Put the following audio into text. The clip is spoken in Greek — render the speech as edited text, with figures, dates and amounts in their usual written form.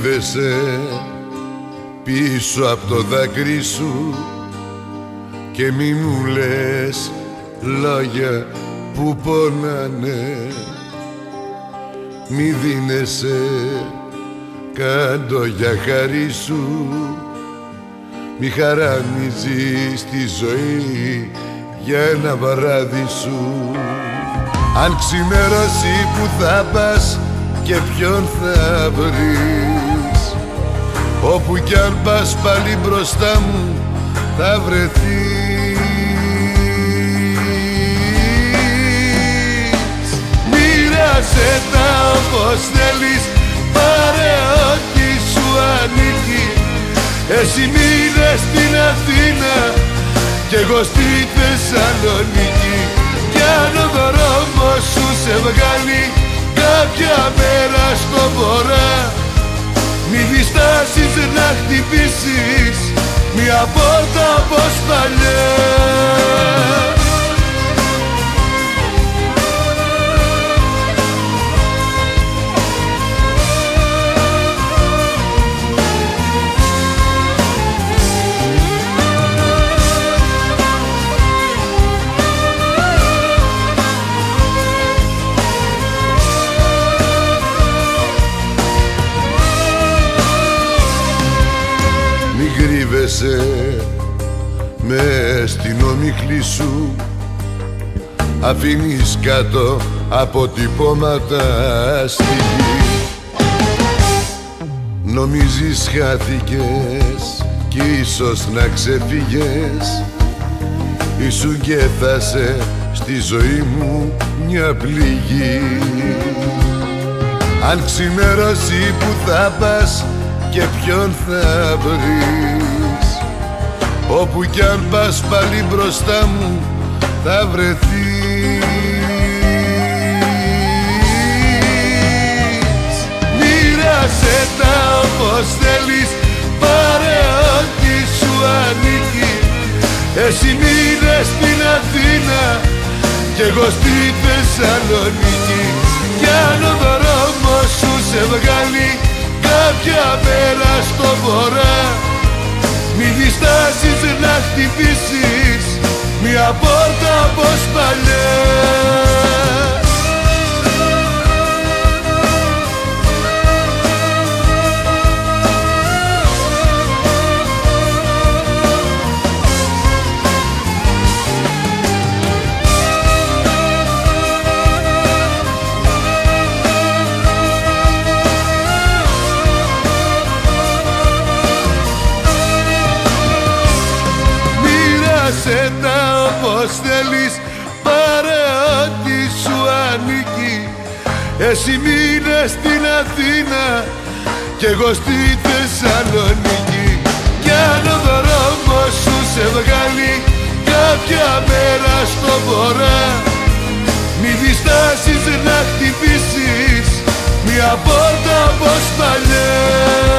κρύβεσαι πίσω από το δάκρυ σου και μη μου λες λόγια που πονάνε. Μη δίνεσαι κάτω για χάρη σου, μη χαραμίζεις τη ζωή για ένα βράδυ σου. Αν ξημερώσει που θα πας και ποιον θα βρεις, όπου κι αν πας πάλι μπροστά μου θα βρεθείς. Μοίρασέ τα όπως θέλεις, πάρε ό,τι σου ανήκει. Εσύ μείνε στην Αθήνα κι εγώ στη Θεσσαλονίκη. Κι αν ο δρόμος σου σε βγάλει κάποια μέρα στο βορρά, μη διστάσεις να χτυπήσεις μια πόρτα όπως παλιά. Κρύβεσαι μες στην ομίχλη σου, αφήνεις κάτω αποτυπώματα στη γη. Νομίζεις χάθηκες κι ίσως να ξεφύγες, ήσουν και θα σε στη ζωή μου μια πληγή. Αν ξημερώσει που θα πας και ποιον θα βρεις, όπου κι αν πας πάλι μπροστά μου θα βρεθείς. Μοίρασέ τα όπως θέλεις, πάρε ό,τι σου ανήκει. Εσύ μείνε στην Αθήνα κι εγώ στη Θεσσαλονίκη. Κι αν ο δρόμος σου σε βγάλει κάποια μέρα στο βορρά, μη διστάσεις να χτυπήσεις μια πόρτα όπως παλιά. Μοίρασέ τα όπως θέλεις, πάρε ό,τι σου ανήκει. Εσύ μείνε στην Αθήνα κι εγώ στη Θεσσαλονίκη. Κι αν ο δρόμος σου σε βγάλει κάποια μέρα στο βορρά, μη διστάσεις να χτυπήσεις μια πόρτα όπως παλιά.